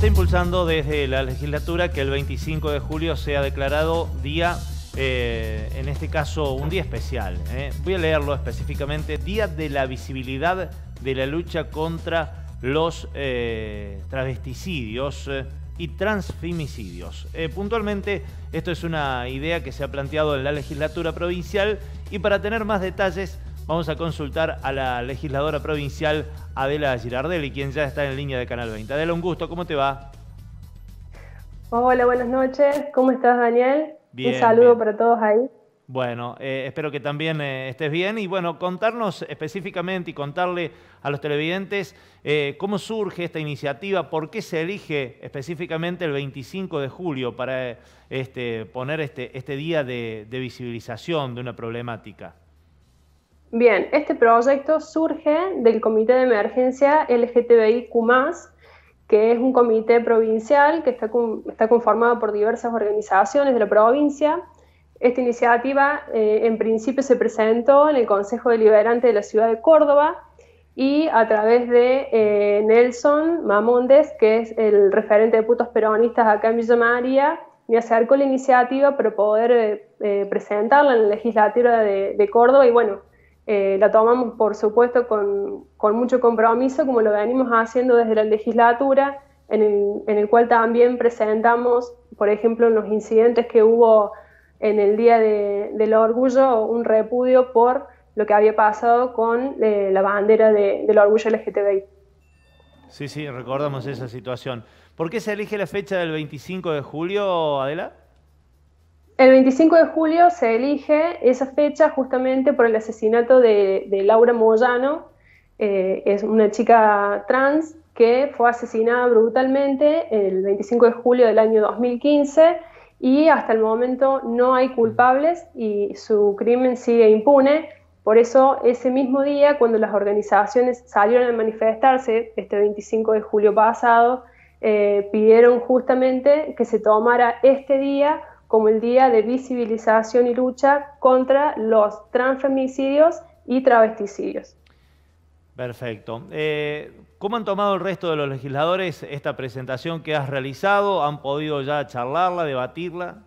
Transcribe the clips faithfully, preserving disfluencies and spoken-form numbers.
está impulsando desde la legislatura que el veinticinco de julio sea declarado día, eh, en este caso, un día especial. ¿eh? Voy a leerlo específicamente: Día de la Visibilidad de la Lucha contra los eh, Travesticidios eh, y Transfemicidios. Eh, puntualmente, esto es una idea que se ha planteado en la legislatura provincial, y para tener más detalles vamos a consultar a la legisladora provincial Adela Girardelli, quien ya está en línea de Canal veinte. Adela, un gusto, ¿cómo te va? Hola, buenas noches. ¿Cómo estás, Daniel? Bien, Un saludo bien. para todos ahí. Bueno, eh, espero que también eh, estés bien, y bueno, contarnos específicamente y contarle a los televidentes eh, cómo surge esta iniciativa, por qué se elige específicamente el veinticinco de julio para eh, este, poner este, este día de, de visibilización de una problemática. Bien, este proyecto surge del Comité de Emergencia L G T B I Q más, que es un comité provincial que está, con, está conformado por diversas organizaciones de la provincia. Esta iniciativa eh, en principio se presentó en el Consejo Deliberante de la ciudad de Córdoba, y a través de eh, Nelson Mamondes, que es el referente de putos peronistas acá en Villa María, me acercó la iniciativa para poder eh, eh, presentarla en la legislatura de, de Córdoba, y bueno, eh, la tomamos por supuesto con, con mucho compromiso, como lo venimos haciendo desde la legislatura, en el, en el cual también presentamos, por ejemplo, los incidentes que hubo en el Día de, del Orgullo, un repudio por lo que había pasado con eh, la bandera de, del orgullo L G T B I. Sí, sí, recordamos esa situación. ¿Por qué se elige la fecha del veinticinco de julio, Adela? El veinticinco de julio se elige esa fecha justamente por el asesinato de, de Laura Moyano. Eh, es una chica trans que fue asesinada brutalmente el veinticinco de julio del año dos mil quince, y hasta el momento no hay culpables y su crimen sigue impune. Por eso, ese mismo día, cuando las organizaciones salieron a manifestarse, este veinticinco de julio pasado, eh, pidieron justamente que se tomara este día como el día de visibilización y lucha contra los transfemicidios y travesticidios. Perfecto. Eh, ¿Cómo han tomado el resto de los legisladores esta presentación que has realizado? ¿Han podido ya charlarla, debatirla?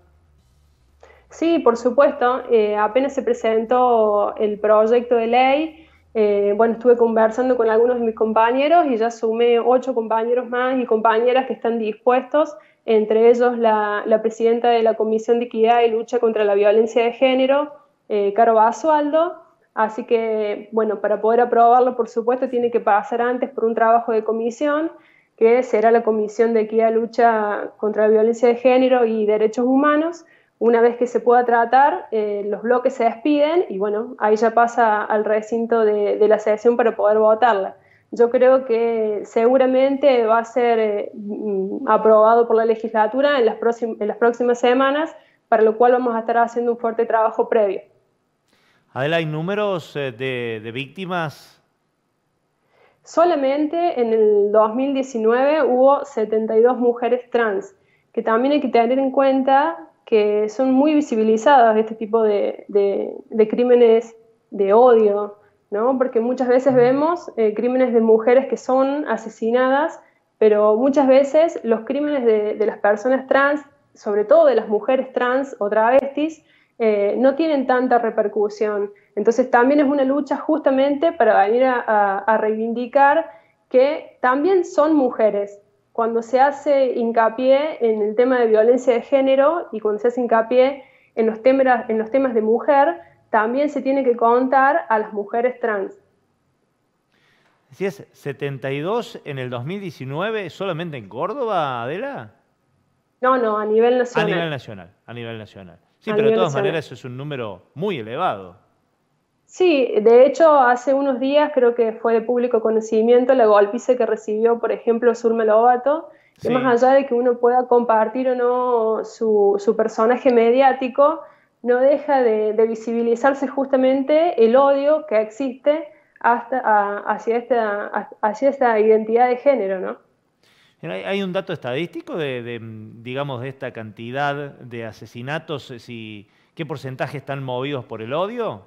Sí, por supuesto. Eh, apenas se presentó el proyecto de ley, eh, bueno, estuve conversando con algunos de mis compañeros y ya sumé ocho compañeros más y compañeras que están dispuestos, entre ellos la, la presidenta de la Comisión de Equidad y Lucha contra la Violencia de Género, eh, Caro Basualdo. Así que, bueno, para poder aprobarlo, por supuesto, tiene que pasar antes por un trabajo de comisión, que será la Comisión de Equidad y Lucha contra la Violencia de Género y Derechos Humanos. Una vez que se pueda tratar, eh, los bloques se despiden y bueno, ahí ya pasa al recinto de, de la sesión para poder votarla. Yo creo que seguramente va a ser eh, aprobado por la legislatura en las, en las próximas semanas, para lo cual vamos a estar haciendo un fuerte trabajo previo. Adela, ¿hay números eh, de, de víctimas? Solamente en el dos mil diecinueve hubo setenta y dos mujeres trans, que también hay que tener en cuenta que son muy visibilizadas este tipo de, de, de crímenes de odio, ¿no? Porque muchas veces vemos eh, crímenes de mujeres que son asesinadas, pero muchas veces los crímenes de, de las personas trans, sobre todo de las mujeres trans o travestis, eh, no tienen tanta repercusión. Entonces también es una lucha justamente para venir a, a, a reivindicar que también son mujeres. Cuando se hace hincapié en el tema de violencia de género y cuando se hace hincapié en los temas, en los temas de mujer, también se tiene que contar a las mujeres trans. ¿Decías setenta y dos en el dos mil diecinueve solamente en Córdoba, Adela? No, no, a nivel A nacional. nivel nacional, a nivel nacional. Sí, A pero de nivel todas nacional. maneras eso es un número muy elevado. Sí, de hecho, hace unos días creo que fue de público conocimiento la golpiza que recibió, por ejemplo, Zulma Lobato, que más Sí. allá de que uno pueda compartir o no su, su personaje mediático, no deja de, de visibilizarse justamente el odio que existe hasta, a- hacia, esta, hacia esta identidad de género, ¿no? ¿Hay, hay un dato estadístico de, de, digamos, de esta cantidad de asesinatos? eh, Si, ¿qué porcentaje están movidos por el odio?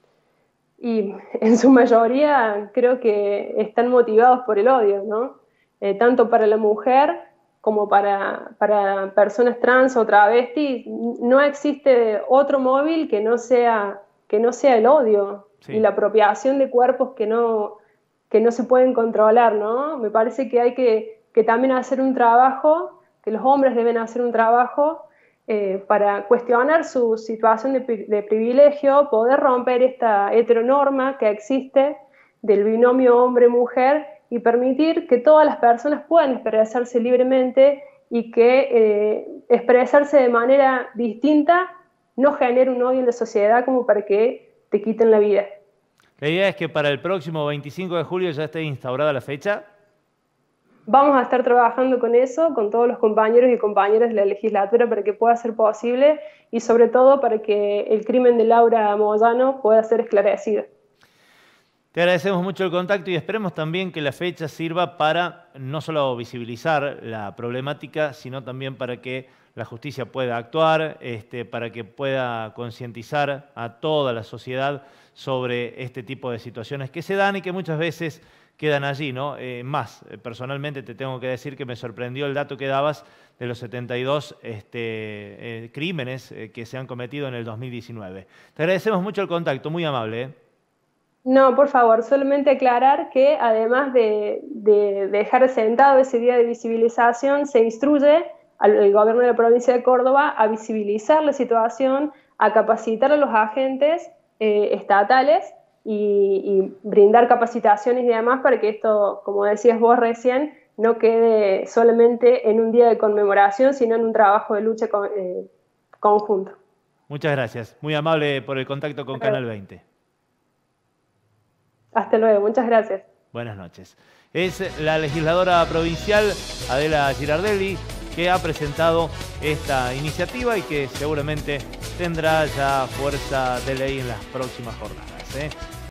Y en su mayoría creo que están motivados por el odio, ¿no? eh, tanto para la mujer como para, para personas trans o travestis. No existe otro móvil que no sea, que no sea el odio sí. y la apropiación de cuerpos que no, que no se pueden controlar, ¿no? Me parece que hay que, que también hacer un trabajo, que los hombres deben hacer un trabajo eh, para cuestionar su situación de, de privilegio, poder romper esta heteronorma que existe del binomio hombre-mujer y permitir que todas las personas puedan expresarse libremente y que eh, expresarse de manera distinta no genere un odio en la sociedad como para que te quiten la vida. La idea es que para el próximo veinticinco de julio ya esté instaurada la fecha. Vamos a estar trabajando con eso, con todos los compañeros y compañeras de la legislatura para que pueda ser posible y sobre todo para que el crimen de Laura Moyano pueda ser esclarecido. Te agradecemos mucho el contacto y esperemos también que la fecha sirva para no solo visibilizar la problemática, sino también para que la justicia pueda actuar, este, para que pueda concientizar a toda la sociedad sobre este tipo de situaciones que se dan y que muchas veces quedan allí, ¿no? Eh, más, personalmente te tengo que decir que me sorprendió el dato que dabas de los setenta y dos este, eh, crímenes eh, que se han cometido en el dos mil diecinueve. Te agradecemos mucho el contacto, muy amable, ¿eh? No, por favor, solamente aclarar que además de, de dejar sentado ese día de visibilización, se instruye al gobierno de la provincia de Córdoba a visibilizar la situación, a capacitar a los agentes eh, estatales y, y brindar capacitaciones y demás para que esto, como decías vos recién, no quede solamente en un día de conmemoración, sino en un trabajo de lucha con, eh, conjunto. Muchas gracias. Muy amable por el contacto con Canal veinte. Hasta luego, muchas gracias. Buenas noches. Es la legisladora provincial Adela Girardelli que ha presentado esta iniciativa y que seguramente tendrá ya fuerza de ley en las próximas jornadas, ¿eh?